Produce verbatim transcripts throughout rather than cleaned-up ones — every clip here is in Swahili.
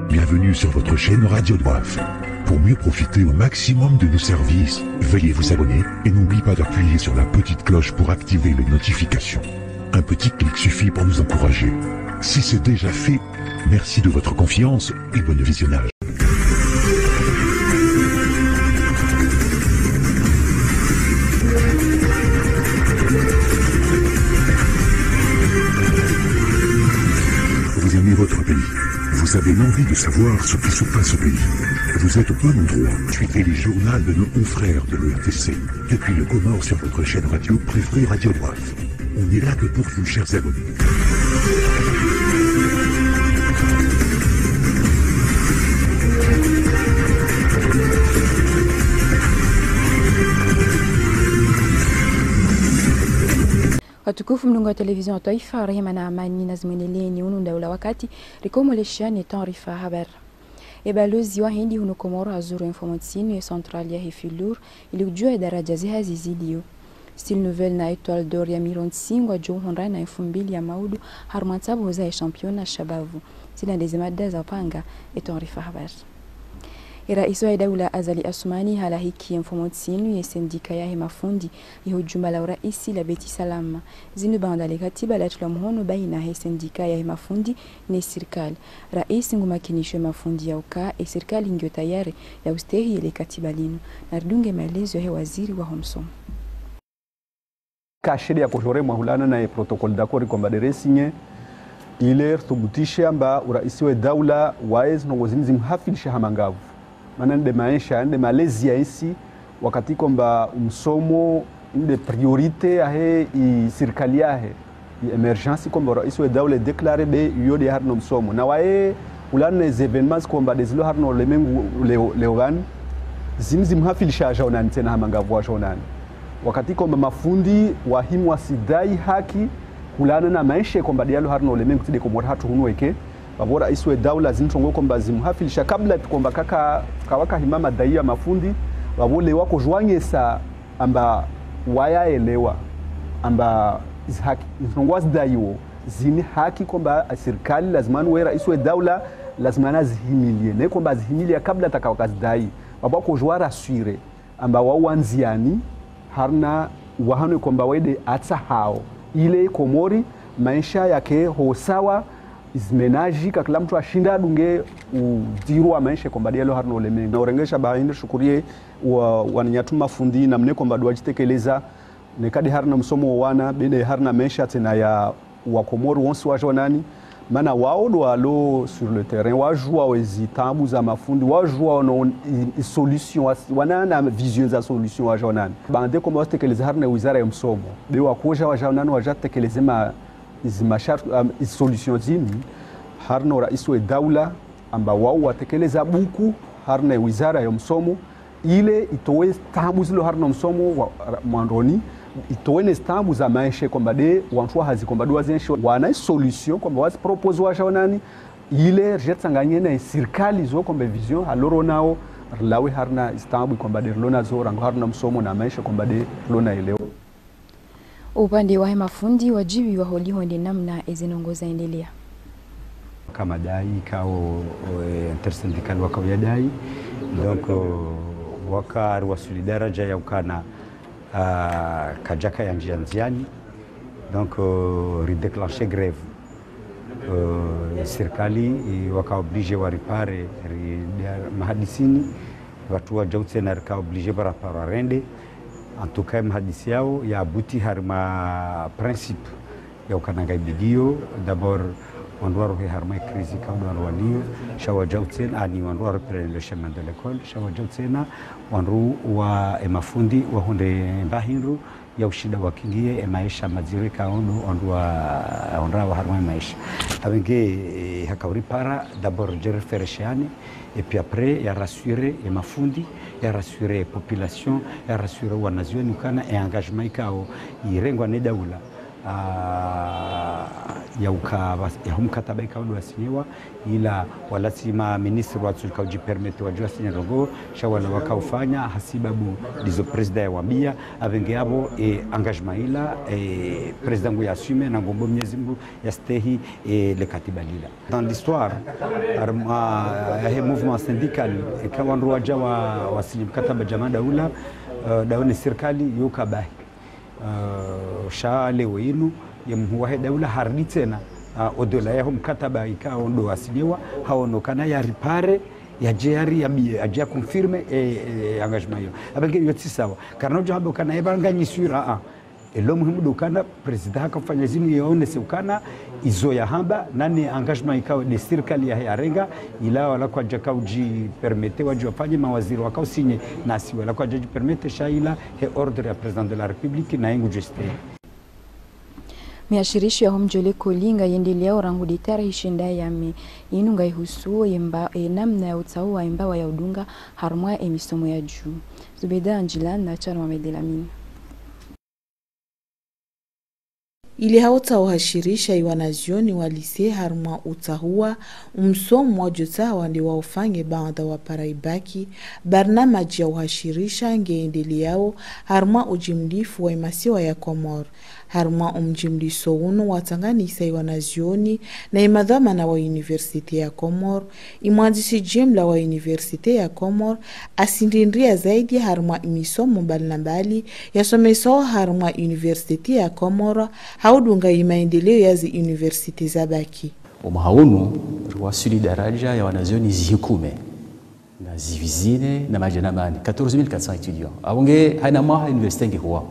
Bienvenue sur votre chaîne Radio Doif. Pour mieux profiter au maximum de nos services, veuillez vous abonner et n'oubliez pas d'appuyer sur la petite cloche pour activer les notifications. Un petit clic suffit pour nous encourager. Si c'est déjà fait, merci de votre confiance et bon visionnage. Vous aimez votre pays. Vous avez l'envie de savoir ce qui se passe au pays. Vous êtes au bon endroit. Suivez les journaux de nos confrères de l'E R T C. Depuis le Comore sur votre chaîne radio préférée Radio Doif. On est là que pour vous, chers abonnés. Watukufu mnungo wa televizion wa taifa, rehema na amani na zimweneleni unu ndaula wakati rikomo leshani taarifa habari. Ebalozi wa Hindi huno Komoro azuru informatisini ya centrali ya Hefilur ili ujua daraja ziha zizidio. Style nouvelle na Etoile d'Or ya Mirontsingwa jo honra na elfu mbili ya Maudu harumantabu hoza ya championa Shabavu. Sina dezimada za panga taarifa habari. Rais wa Daula Azali Asumani hala hiki informatisini ya sendika ya mafundi ya jumba la uraisi la Beti Salama. Zinu bandale katiba la tula muhono baina ya sendika ya mafundi na serikali. Rais ngumakinisho mafundi ya uka e serikali ngyo tayari ya ustehi ile katiba lino. Nardunge maelezo ya waziri wa Homsom. Kashiri ya kujore mahulana na protokoli d'accord kwamba deresinye ile thubutisha amba uraisi wa Daula waez no wazinzi mhafilisha hamangavu. Maana nde maisha nde malezi ya isi wakati kwamba msomo nde priorite yahe i serikali yahe i emergency kwamba rais wa Daula declare be yode harno msomo na wae ulana les événements kwamba desilo harno lemengu leogan zimzi mhafilisha jaonani tena hamangavu jaonani wakati kwamba mafundi wahimu wasidai haki kulana na maisha kwamba dialo harno lemengu tide komora hatu hunweke babora iswe Daula zintongo kwamba zimhafilisha kabla kwamba kaka kawaka himama daia mafundi wabole wako jwanyesa amba wayaelewa amba haki zintongo daiwo zini haki kwamba serikali lazima wera iswe Daula lazima zihimilie ne kwamba zihimilia kabla takawakazidai babako jwara assurer amba wawanziani harna wahane kwamba wede atsa hao ile Komori maisha yake hosawa izmenaji kakila mtu ashinda dunge udiru wa maisha kwamba dialo harno uleme na urengesha bahindi shukurie wa wananyatuma fundi na mne kwamba duajitekeleza nekadi harna msomo wana bende harna maisha tena ya wa Komoro wonsi wajo nani mana wao do alo sur le terrain wajua wezi tabu za mafundi wajua no solution wana na vision za solution wajo nani bande kwamba watekeleza harna wizara ya msomo be wakoja wajo nani wajatekeleza ma izimashar um, solution zini harna rais wa Daula amba wao watekeleza buku harna wizara ya msomo ile itowe tabu zilo harna msomo wa mwandoni itowe tabu za maisha kwamba de wantu hazi kwamba do wazenshi wana solution kwamba wazi propose wa shaonani ile jetsanganye na serikali zo kwamba vision haloro nao lawe harna istabu kwamba de lona zo rango harna msomo na maisha kwamba de lona ileo. Upande wa mafundi wajibi wa holi honde namna ezinongoza endelea kama dai kao intersyndical waka ya dai donc waka wasuli daraja ya ukana uh, kajaka ya njianziani donc uh, redéclencher grève uh, serikali waka oblige wa ripare mahadisini watu wa jautse na rika oblige para para rende en tout cas mahadisi yao ya abuti harma principe ya ukananga bidio d'abord wanduaro he harma crise ka wanduaro waniyo shawa jautsen ani wanduaro prendre le chemin de l'école shawa jautsena wandu wa emafundi wa hunde bahinru ya ushida wakingie maisha mazuri ka ondo wandu wa ondra wa harma maisha abenge hakauri para d'abord je refereshane et puis après ya rassurer emafundi ya rassurer population ya rassurer wanazioni kana e engagement ikao irengwa ne Daula uh, ya uka ya mkataba ikawa wasinyewa ila walasima ministri watu kaujipermete wajua sinya rogo shawala wakaufanya hasibabu dizo presida ya wambia avenge abo e engagement ila e presida ngu ya assume na ngombo Mwenyezi Mungu ya stehi e le katiba lila. Dans l'histoire arma ya mouvement syndical ikawa ndo waja wa wasinye mkataba jamaa daula uh, dauni serikali yokabahi uh, sha leo inu yemhuwa daula hardi tena uh, odola yaho mkataba ikao ndo wasinyewa haonokana ya ripare ya jeri ya bi ajia confirme e, e engagement yo abenge yoti sawa kana jo habo kana ebanga nyisura a elo muhimu dokana president akafanya zimu yaone seukana izo ya hamba nani engagement ikao de serikali ya yarenga ila wala kwa jaka uji permete waji wafanye mawaziri wakao sinye nasi wala kwa jaji permete shaila he ordre ya president de la republique na ingu geste miashirisho ya homjole kolinga yendelea orangu ditara hishinda ya me inunga ihusuo yemba e namna ya utau wa imba wa ya udunga harumwa emisomo ya juu. Zubeda Anjilan na Chano Wamedelamini. Ili hauta wahashirisha iwanazioni walise haruma utahua umsomu wajota wandi waufange baada wa paraibaki barnamaji ya wahashirisha ngeendeli yao haruma ujimlifu wa imasiwa ya Komor haruma umjimliso unu watanganisa iwanazioni na imadhamana wa universite ya Komor imwandisi jimla wa universite ya Komor asindindria zaidi haruma imisomo mbali ya someso haruma universite ya Komor haudunga imaendeleo ya zi universite za baki. Umahaunu ruwasuli daraja ya wanazioni zihikume na zivizine na majanamani quatorze mille quatre cents étudiants. Awonge haina maha universite nge huwa.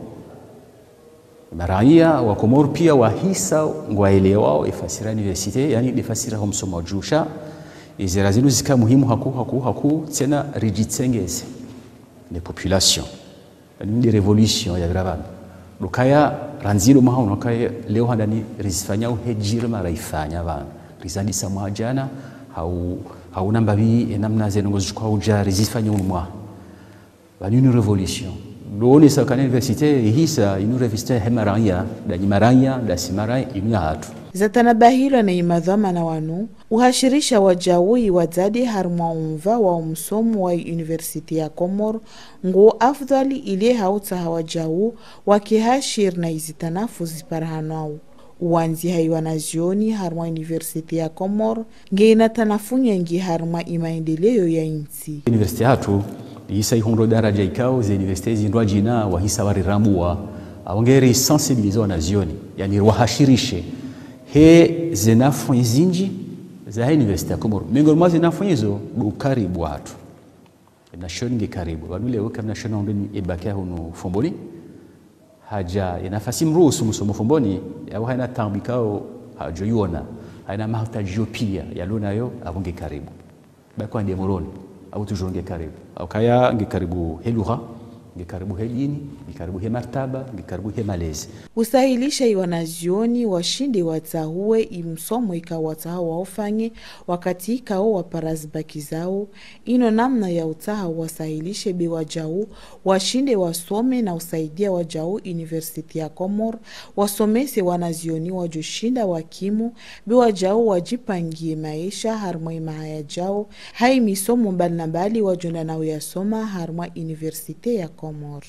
Maraia wa Komor pia wahisa ngwaelewao ifasira universite yani ifasira homsoma jusha izirazinu zika muhimu haku haku haku tena rijitsengeze les populations. Une des révolutions ya gravana. Lukaya ranzilo maha unakaya leo handani rizifanya uhejiri maraifanya vana. Rizandi samwa jana hau hauna mbabi namna zenongozi kwa uja rizifanya unumwa. Vani une révolution. Loni sa kana universite hisa inu reviste hemaranya da nimaranya da simaranya inu hatu. Zatanabahila na imadhama na wanu uhashirisha wajawi wazadi haruma umva wa umsomu wa university ya Komor ngo afdali ile hauta hawajawu wakihashir na izitanafu ziparahanau. Uwanzi haiwanazioni haruma university ya Komor nge inatanafunya ngi haruma imaendeleo ya insi. University hatu hisa ihondo daraja ikao ze university zindwa jina wa hisa warirambua awongeri sensibilizo wanazioni yani wahashirishe he zinafu zinji za university ya Komoro mingo mwa zinafu hizo ukaribu watu na shoninge karibu wanule weka na shona ndani ebaka hono fomboni haja inafasi mruhusu msomo fomboni au haina tambikao hajoyona haina mahitaji pia yalona yo avunge karibu bakwa ndiye moroni au tujonge karibu au kaya nge karibu helura nge karibu helini nge karibu he martaba nge karibu he malezi usahilisha iwanazioni washinde watahue imsomo ikawataha waofanye wakati ikao waparazibaki zao ino namna ya utaha wasahilishe biwajau washinde wasome na usaidia wajau university ya Komor wasomese wanazioni wajoshinda wakimu biwajau wajipangie maisha harma imahaya jao hai misomo mbali na mbali wajonda na uyasoma harma university ya Komor.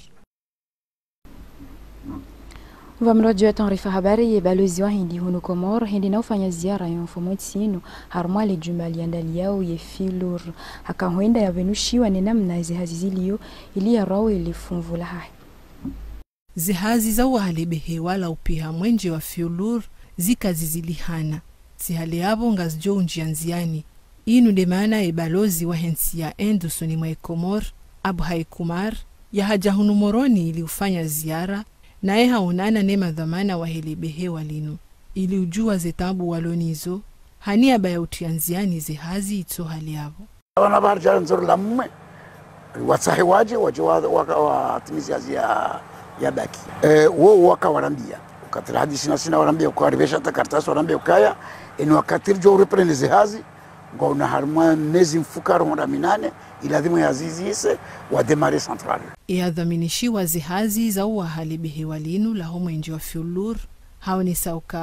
Vamrojo taarifa habari ya balozi wa Hindi huno Komor hindi na ufanya ziara ya mfumo tsino harma le juma liandali yao ye filur hakahuenda ya venushiwa ni namna zihazizilio ili ya rawe ilifumvula hai. Zihazi za wahalebehe wala upiha mwenje wa filur zika zizilihana. Zihale yabo ngazjo unjianziani. Inu de maana e balozi wa hensi ya endu suni mwa Komor Abu Haikumar ya haja hunu moroni ili ufanya ziara na eha unana nema dhamana wa helebehe walinu. Ili ujua zetabu walonizo, hania baya utianziani zihazi ito hali yabo. Wana barjara nzuru la mume, watsahi waje, waje waka watimizi hazi ya, ya baki. E, wo waka warambia, ukatira hadisi na sina warambia, ukawaribesha takartasi warambia ukaya, inu wakatiri jo ureprene zihazi, nga unaharumwa nezi mfukaro honda minane, iladhimu ya zizi ise, wa demare centrale. Ia dhaminishiwa zihazi za uwa halibihi walinu la homo inji wa fiulur, hao ni sauka,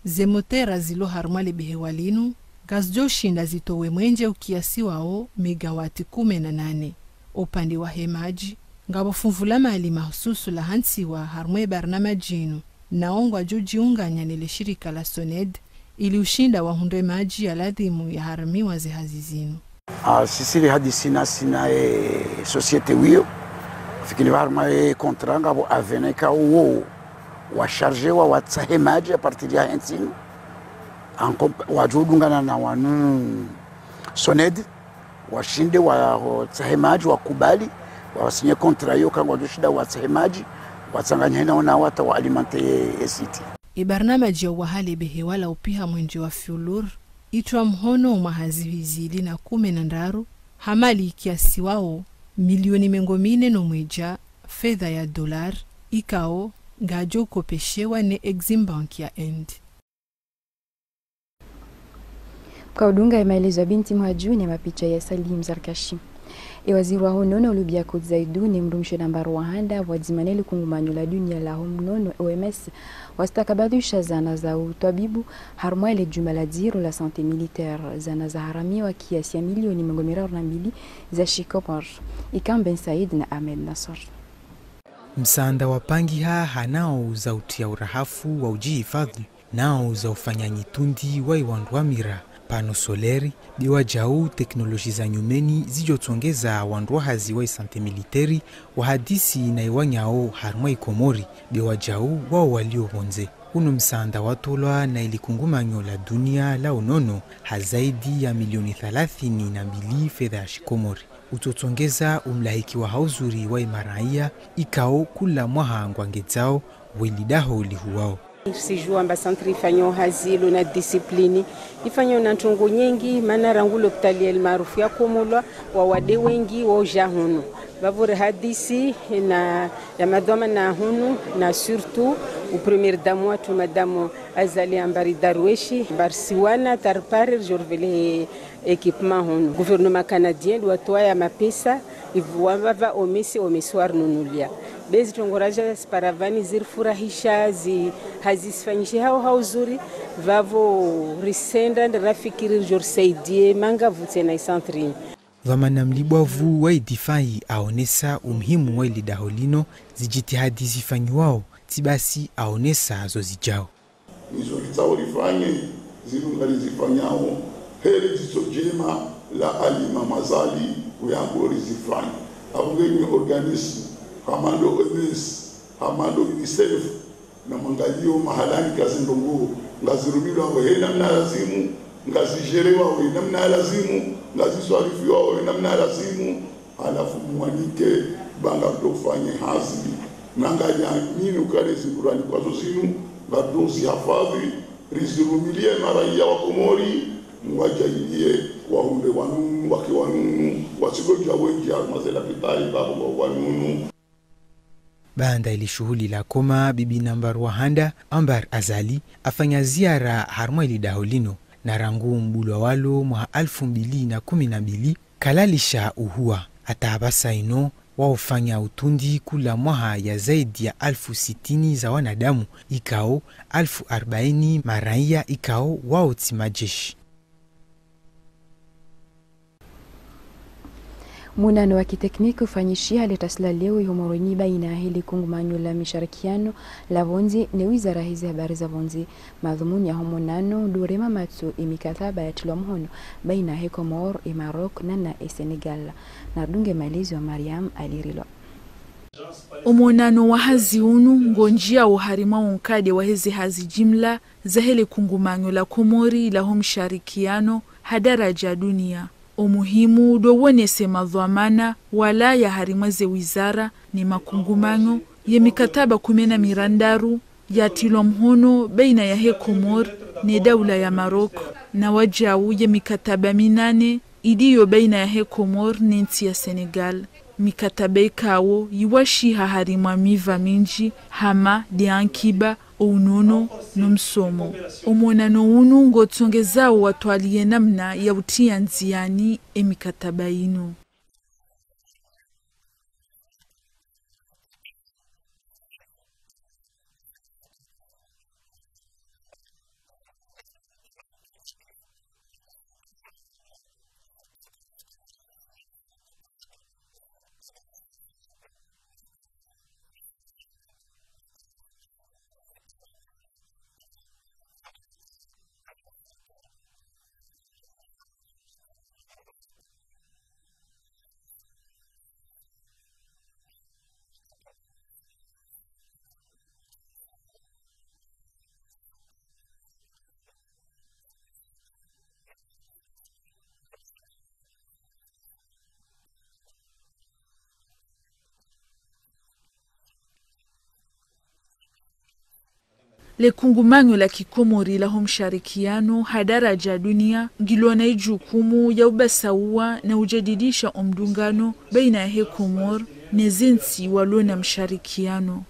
zemotera zilo harumwa lebehewa linu gazjo shinda zitowe mwenje ukiasi wao megawati kume na nane. Upande wa hemaji ngabo funvula mali mahususu la hansi wa harumwe barnamajinu naongwa jojiunganya nile shirika la Soned ili ushinda wa hunde maji ya ladhimu ya haramiwa zehazizinu. Ah, sisi hadi sina sina e societe wio fikini harma e kontra ngabo aveneka wo wa charge wa watsahe maji a partir ya hensinu wajudungana na wanu Soned washinde wa tsahemaji wakubali wasinye kontra hiyo kangwa dushida wa tsahemaji watsanganya na wana wata wa alimante e city. Ibarnamaji ya wahale behe wala upiha mwenje wa Fulur itwa mhono umahaziwizili na kume na ndaru hamali kiasi wao milioni mengomine no mweja fedha ya dolar ikao gajo kopeshewa ne Exim Bank ya End. Kaudunga ya maelezo ya binti Mhajuni ya mapicha ya Salim Zarkashi. E waziri wa honono ulubia kudzaidu ni mrumshe nambaru wa handa wadzimaneli kungumanyo la dunia la honono O M S wastakabadhisha zana za utabibu harumwa ile juma la diro la sante militaire zana za haramiwa kiasi ya milioni mengomira na mbili za Shikopar Ikam Ben Said na Ahmed Nasor. Msaanda wa pangi haa hanao za utia urahafu wa ujihifadhi nao za ufanyanyi tundi wa iwanduamira pano soleri biwa jau teknoloji za nyumeni zijotongeza wandwa hazi wa isante militeri wa hadisi na iwanyao harumwa ikomori biwa jau wao walio honze. Uno msaanda watolwa na ilikungumanyo la dunia la unono hazaidi ya milioni thalathini na mbili fedha ya shikomori. Utotongeza umlahiki wa hauzuri wa imaraia ikao kula mwaha ngwangezao wilidaho lihuwao. Sijua amba santri ifanyo hazilo na disiplini ifanyo na ntongo nyingi mana rangulo hospitali el maarufu ya Komolwa wa wade wengi wa ujahunu bavore hadisi na ya madoma na hunu na surtout u premier dame watu madame Azali Ambari Darweshi barsiwana tarpare jorvele équipement hunu gouvernement canadien doit toya mapesa ivuamba omesi omeswar nunulia bezi tongoraja sparavani zirfurahisha zi hazisfanyishi hao hauzuri vavo risenda ndafikiri jor saidie manga vutena isantrini Vamana mlibwavu wa idifai aonesa umhimu wa ilidaholino zijitihadi zifanyiwao tibasi aonesa zo zijao. Nizo litao lifanye zilungali zifanyao hele jisojema la alima mazali uyangori zifanye. Aungenye organismu hamando O M S, hamando UNICEF na mangalio mahalani kazi ndongo ngazirubiwa wa hena mna lazimu ngazijerewa wa hena mna lazimu ngaziswarifiwa wa hena mna lazimu halafu mwanike banga kutofanye hazi nangaja nini ukale zikurani kwa zozinu ngadozi hafadhi rizirumilie maraia wa Komori mwajailie wahunde wanunu waki wanunu wasigoja wengi almazela pitali babo wanunu. Banda ili shughuli la koma bibi nambar wahanda Ambar Azali afanya ziara harumwa ili daholino na rangu mbulwa walo mwa alfu mbili na kumi na mbili kalalisha uhua atabasa ino waofanya utundi kula mwaha ya zaidi ya alfu sitini za wanadamu ikao alfu arbaini maraia ikao wao timajeshi. Munano wa kitekniki ufanyishia letasla leo ihomoroni baina ya hili kungumanyo la misharikiano la vonzi ne wizara hizi habari za vonzi madhumuni ya homonano durema matsu imikataba ya tilo mhono baina ya Komor, e Maroc na na e Senegal na dunge malizi wa Mariam Alirilo. Omonano wa hazi unu ngonjia uharima unkade wa hezi hazi jimla za hili kungumanyo la Komori la homsharikiano hadaraja dunia. Umuhimu dowone sema dhamana wala ya harimweze wizara ni makungumanyo ye mikataba kumena mirandaru ya tilo mhono baina ya he Komor ne daula ya Maroc na wajau ye mikataba minane idiyo baina ya he Komor ne nchi ya Senegal. Mikataba ikawo yiwashi harimwa miva minji hama diankiba unono numsomo. Omonano unu ngotsongezao watwalie namna ya utia nziani emikataba ino. le kungumanyo la kikomori la homsharikiano hadaraja dunia ngilo na ijukumu ya ubasawa na ujadidisha omdungano baina ya he komor nezinsi walona msharikiano.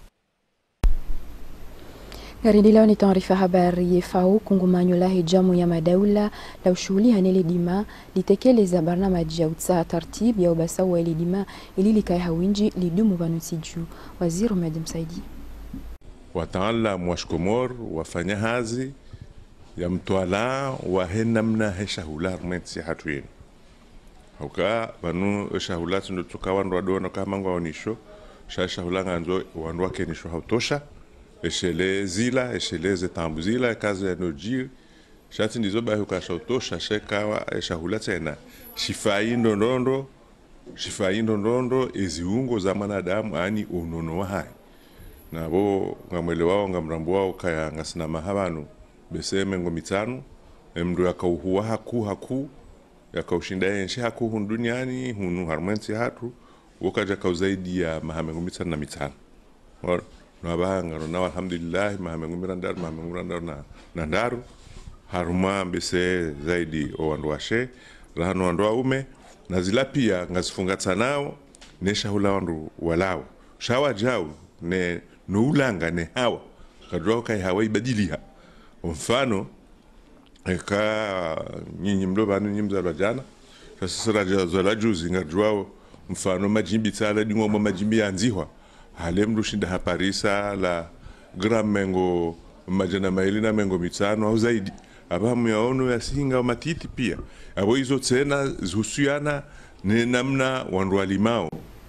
Gari leo ni taarifa habari yefao kungumanyo la hijamu ya madaula la ushughuli hanele dima litekeleza barnamaji ya utsaha tartib ya ubasawa ili dima ili likai hawinji lidumu vanusiju. Waziri Ahmed Msaidi wataalamu wa Komor wafanya hazi ya mtwala wa henamna heshahula rmetsi hatuin hauka banu shahula tundo tukawandu wadona kama ngwa onisho shahula nganzo wandu wakenisho hautosha eshele zila eshele zetambu zila kazi ya nojir shati ndizo bahu kashautosha shekawa eshahula tena shifai ndondo shifai ndondo eziungo za manadamu ani unono wa hai nabo ngamwele wao ngamrambo wao kaya ngasina mahabanu beseme ngo mitano emndu yakauhuwa haku haku yakaushinda yenshi haku hun duniani hunu harmenti hatu wakaja kauzaidi ya mahamengo mitano na mitano nabahanga na alhamdulillah mahamengo mirandar mahamengo mirandar na nandaru haruma bese zaidi o wandu washe rahano wandu ume na zila pia ngazifunga tanao nesha hula wandu walao shawa jau ne nuulanga ne hawa kadro kai hawa ibadiliha mfano eka nyinyi mdo banu nyimza bajana sasa raja zola juzi ngadro mfano majimbi tsala dingo majimbi anzihwa halemdu shinda haparisa la gramengo majana mailina mengo mitano au zaidi abamu yaono yasinga matiti pia abo hizo tena zuhusiana ne namna wandu walimao.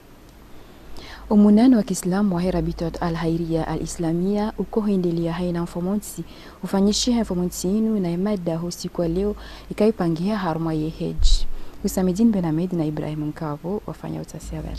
Umunano wa Kiislamu wa Herabitot al-Hairia al-Islamia uko hendelia haina informanti ufanyishia informanti inu na imada hosi kwa leo ikaipangia haruma ye heji. Usamidin Ben Ahmed na Ibrahim Nkavo wafanya utasi habari.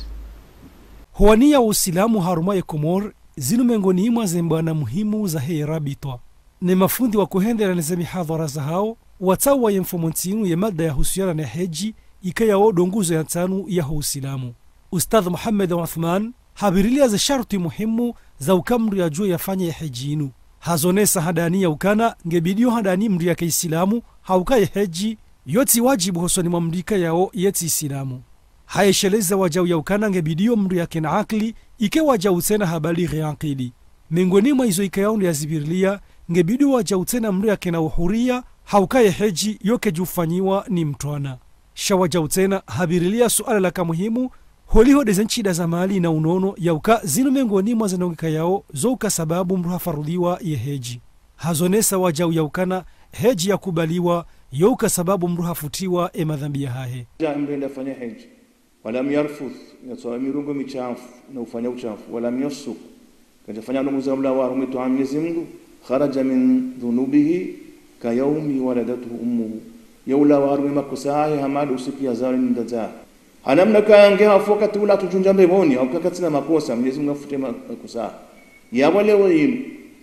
Huwania Uislamu haruma ye Komor zinu mengoni imwa zembana muhimu za Herabitwa. Ne mafundi wa kuhendela nizemi hadhara za hao watawa ye informanti inu ye mada ya husiana na heji ikaya o donguzo ya tanu ya Uislamu. Ustadh Muhammad Uthman habirilia za sharti muhimu za ukamri ya juu yafanya ya heji inu. Hazonesa hadani ya ukana ngebidio hadani mri ya Kiislamu hauka ya heji yoti wajibu hosoni mamdika yao yeti Islamu. Haesheleza wajau ya ukana ngebidio mri ya kena akli ike wajau tena habali ghiankili. Mengoni mwa izo ike yaundu ya zibirilia ngebidio wajau tena mri ya kena uhuria hauka ya heji yoke jufanyiwa ni mtuana. Shawajau tena habirilia suala laka muhimu holiho dezenchida za mali na unono yauka zinu mengoni mwa zanongika yao zouka sababu mruha faruliwa ye heji. Hazonesa wajau yaukana heji ya kubaliwa yauka sababu mruha futiwa e madhambi ya hahe. Mrenda fanya heji wala miyarfuth yatoa mirungo michafu na ufanya uchafu wala miyosuk kajafanya nunguza mla wa rumitu wa Mwenyezi Mungu kharaja min dhunubihi ka yaumi waladatuhu ummuhu yaula wa rumi makosahi hamadu usiku ya zari ndazah hanamna kaange hafoka tula tujunja mbeboni au kakatina makosa Mwenyezi Mungu afute makosa ya wale wenu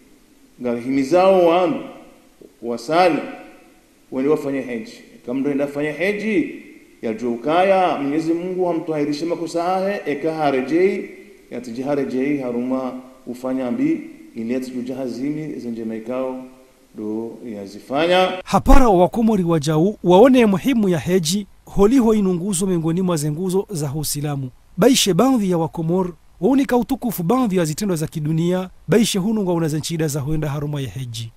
ngahimizao wangu wasali wale wafanye heji kama ndio ndafanya heji ya jukaya Mwenyezi Mungu hamtohairishe makosa haya ekaharejei yatijiharejei haruma ufanya mbi ile tujahazimi zenje maikao do yazifanya hapara wa Komori wajau waone muhimu ya heji holiho inunguzo mengoni mwa zenguzo za Uislamu. Baishe baadhi ya Wakomor waunika utukufu baadhi ya zitendo za kidunia baishe hununga unazenchida za huenda haruma ya heji.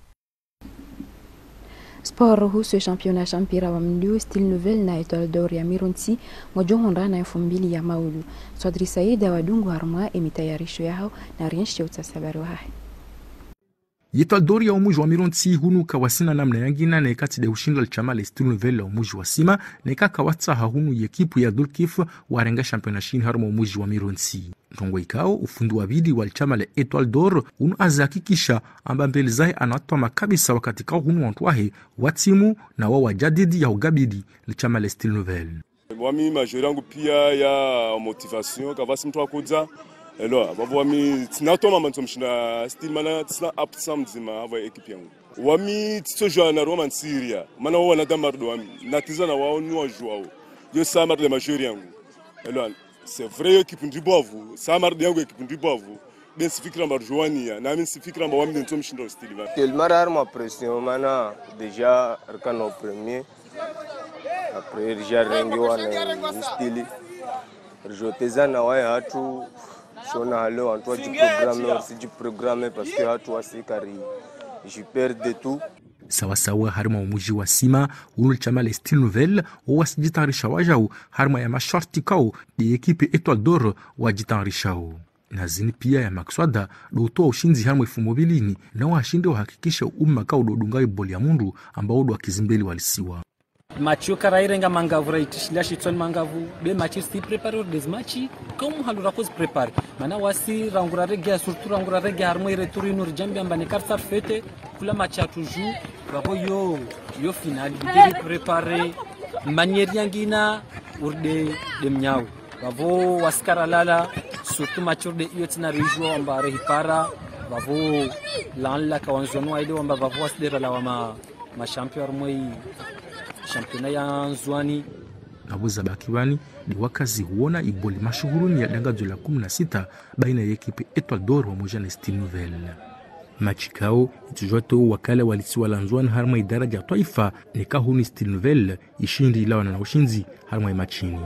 Sport ruhusu ya championnat champira wa mndu Style Nouvelle na Etoile d'Or ya Mirunti mwajonhonda na elfu mbili ya maulu. Swadri Saida wadungu haruma emitayarisho yao na rienshi ya utasabari wa hai. Etoile d'Or ya umuji wa Mirunti hunu kawasina namna yangina na ekati de ushinda l'chama le Style Nouvelle ya umuji wa Sima na eka kawatsa hahunu yekipu ya Dulkif warenga championnat chini haruma umuji wa Mirunti. Tongo ikao ufundu wa bidi wa l'chama le Etoile d'Or unu azakikisha amba mbelizahe anatwa makabisa wakati kao hunu wantuahe watimu na wawa jadidi ya ugabidi l'chama le Style Nouvelle. Wami majori yangu pia ya motivation kavasi mtu wakuza elo wami tinatoma manto mshina Style mana tisna apsa mzima hava ekipi yangu wami tsojoa na Roma Syria mana wawa nadamardo wami natiza na wao nuwa juao yo samar de majori yangu elo c'est vrai équipe ndibovu samar de yangu équipe ndibovu ben sifikira mba joania na mimi sifikira mba wamne nto mshindo stili ba tel marar ma pression mana déjà arkano premier après déjà rengi wana stili rjotezana wa hatu shona halo antwa du programme aussi du programme parce que hatu wasikari je perds de tout sawasawa harma umuji wa sima ulu chama le style nouvelle wasijitarisha wajau harma ya masharti kao di ekipe Etoile d'Or wajitarisha na zini pia ya makswada dotoa ushinzi harma ifumobilini na washinde wahakikisha umma kao dodungai boli ya mundu ambao do akizimbeli walisiwa match karayirenga mangavu raitishinda shitson mangavu be match si prepare des match comme halura cause prepare mana wasi rangura rege surtout rangura rege harmo ire tourino jambi ambane karta fete kula match a toujours babo yo yo final bidiri prepare manière yangina urde demnyao babo waskara lala surtout match urde yotina rijo ambare hipara babo lanla kawanzono aide amba babo wasdera la ma ma champion moi championnat ya Nzwani Abuza Bakiwani ni wakazi huona iboli mashuhuruni ya dangazo la kumi na sita baina ya ekipe Etoile d'Or pamoja na Style Nouvelle. Machi kao itujoto wakala walisiwa la Nzwani harma idaraja taifa ni kahuni Style Nouvelle ishindi ilawa na ushinzi harma ya machini.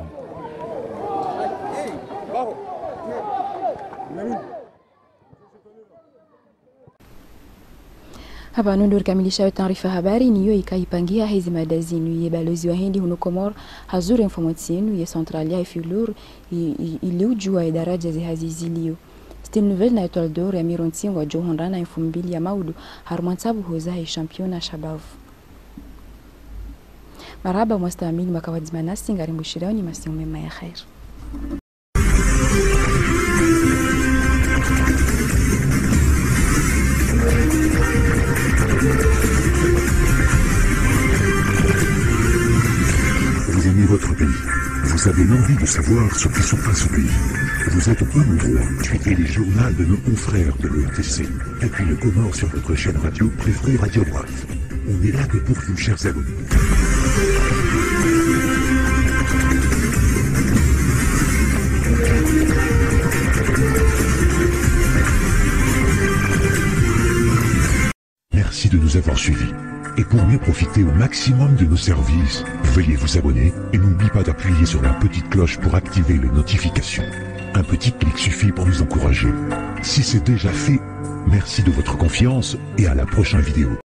Hapa nundur kamilisha taarifa habari niyo ikaipangia hizi mada zinu ye balozi wa Hindi huno Komoro hazuru informationu ye centralia ya Fulur iliujua ya daraja zi hazizilio. Style Nouvelle na Etoile d'Or ya Mironti wa Johonra na elfu mbili ya Maudu harmantabu hoza ya championa shabavu. Maraba mwastamili makawadizmanasi ngari mbushiraoni masimu mema ya khair. Vous aimez votre pays, vous avez l'envie de savoir ce qui se passe au pays. Vous êtes au bon endroit, suivez les journaux de nos confrères de l'E T C, et puis le Comore sur votre chaîne radio préférée Radio Bref. On est là que pour vous, chers abonnés. Merci de nous avoir suivis. Et pour mieux profiter au maximum de nos services, veuillez vous abonner et n'oubliez pas d'appuyer sur la petite cloche pour activer les notifications. Un petit clic suffit pour nous encourager. Si c'est déjà fait, merci de votre confiance et à la prochaine vidéo.